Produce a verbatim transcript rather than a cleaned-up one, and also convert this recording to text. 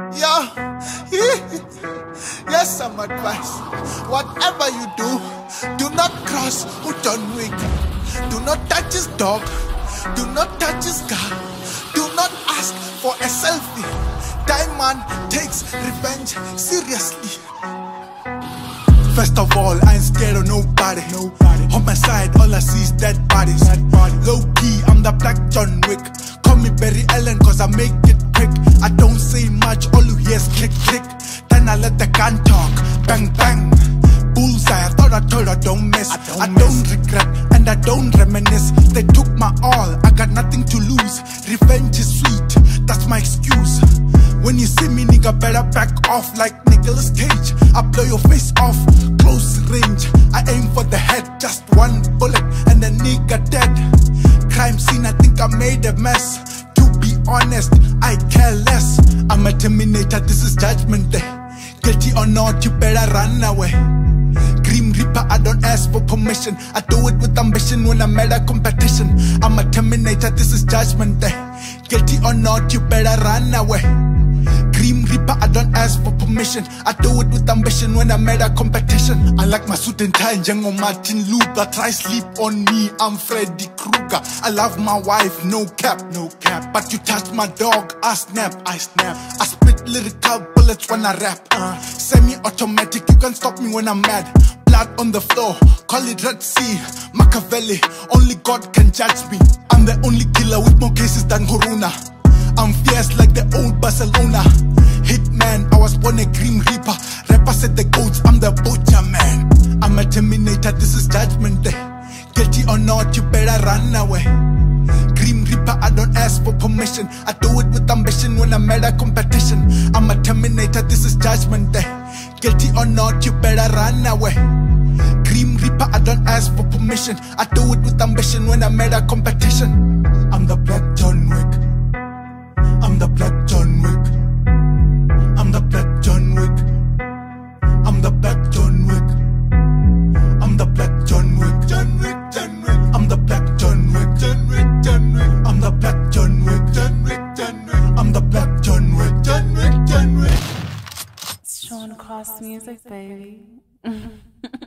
Yeah, yes, some advice. Whatever you do, do not cross who John Wick. Do not touch his dog. Do not touch his car. Do not ask for a selfie. Diamond takes revenge seriously. First of all, I ain't scared of nobody. nobody. On my side, all I see is dead bodies. Dead bodies. Low key, I'm the black John Wick. Call me Barry Allen, cause I make it quick. I don't say much, all you hear is click, click. Then I let the gun talk, bang, bang. Bullseye, I thought I told her don't miss. I don't, I don't regret, and I don't reminisce. They took my all, I got nothing to lose. Revenge is sweet, that's my excuse. When you see me, nigga, better back off like Nicolas Cage. I blow your face off, close range. I aim for the head, just one bullet, and the nigga dead. Crime scene, I think I made a mess. To be honest, I care less. I'm a terminator, this is judgment day. Guilty or not, you better run away. Grim Reaper, I don't ask for permission. I do it with ambition when I'm at a competition. I'm a terminator, this is judgment day. Guilty or not, you better run away. Grim Reaper, I don't ask for permission. I do it with ambition when I'm at a competition. I like my suit and tie, Django Martin Luther. Try sleep on me, I'm Freddy Krueger. I love my wife, no cap, no cap. But you touch my dog, I snap, I snap. I spit lyrical bullets when I rap. uh, Semi-automatic, you can't stop me when I'm mad. Blood on the floor, call it Red Sea. Machiavelli, only God can judge me. I'm the only killer with more cases than Corona. I'm fierce like the old Barcelona. Hitman, I was born a Grim Reaper. Rapper said the goats, I'm the butcher man. I'm a terminator, this is judgment day. Guilty or not, you better run away. Grim Reaper, I don't ask for permission. I do it with ambition when I'm at a competition. I'm a terminator, this is judgment day. Guilty or not, you better run away. Grim Reaper, I don't ask for permission. I do it with ambition when I'm at a competition. I'm the black John Wick. I'm the black John Wick. I'm the black John Wick. I'm the black John Wick. I'm the black John Wick. John Wick, John Wick. I'm the black John Wick. John Wick, John Wick. I'm the black John Wick. John Wick, John Wick. I'm the black John Wick. John Wick, John Wick. Shaun Cross music, baby.